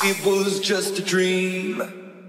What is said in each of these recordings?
it was just a dream.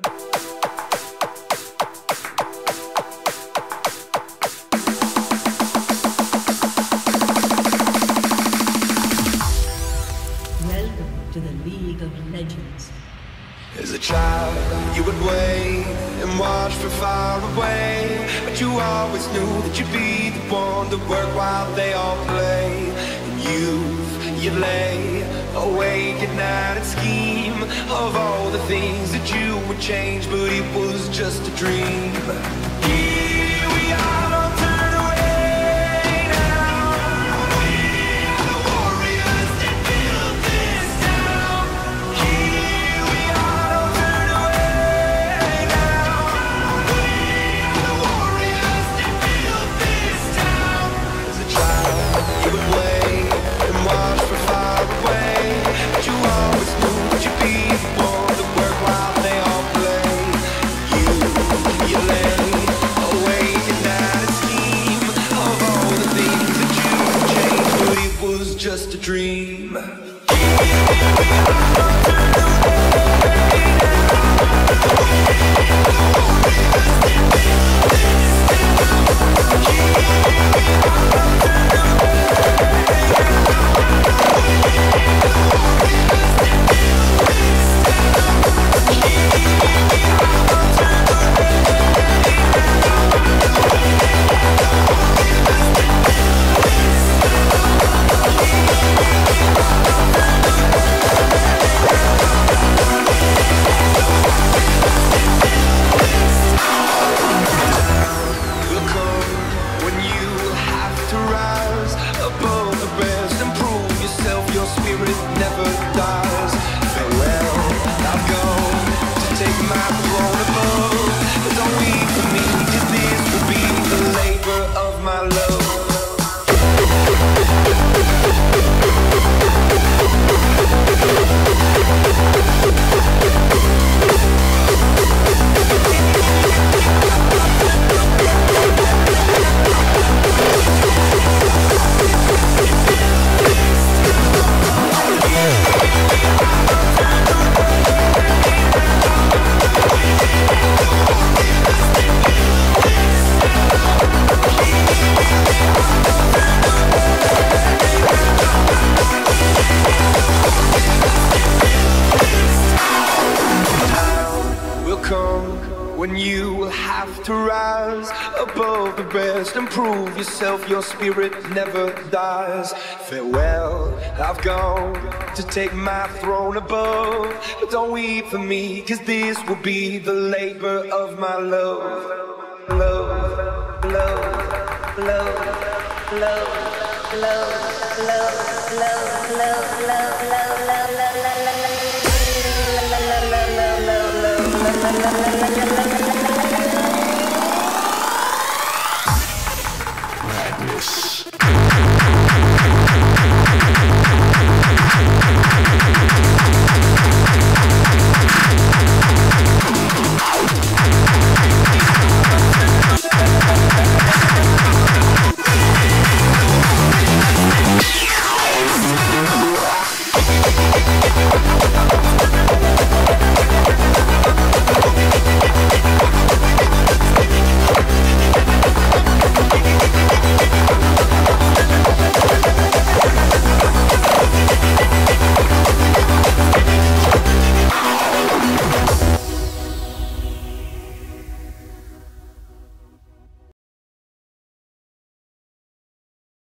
Welcome to the League of Legends. As a child, you would wait and watch from far away, but you always knew that you'd be the one to work while they all play. In youth, you'd lay awake at night and scheme of all the things that you would change, but it was just a dream. Here we are, don't turn away now. We are the warriors that built this town. Here we are, don't turn away now. We are the warriors that built this town. As a child, you would wait and watch from far away, but you always knew that you'd be the one to work while they all play. You lay awake at night and scheme of all the things that you would change, but it was just a dream. When you will have to rise above the rest and prove yourself, your spirit never dies. Farewell, I've gone to take my throne above, but don't weep for me, cause this will be the labor of my love. Love, love, love, love, love, love, love, love, love, love, love, love, love.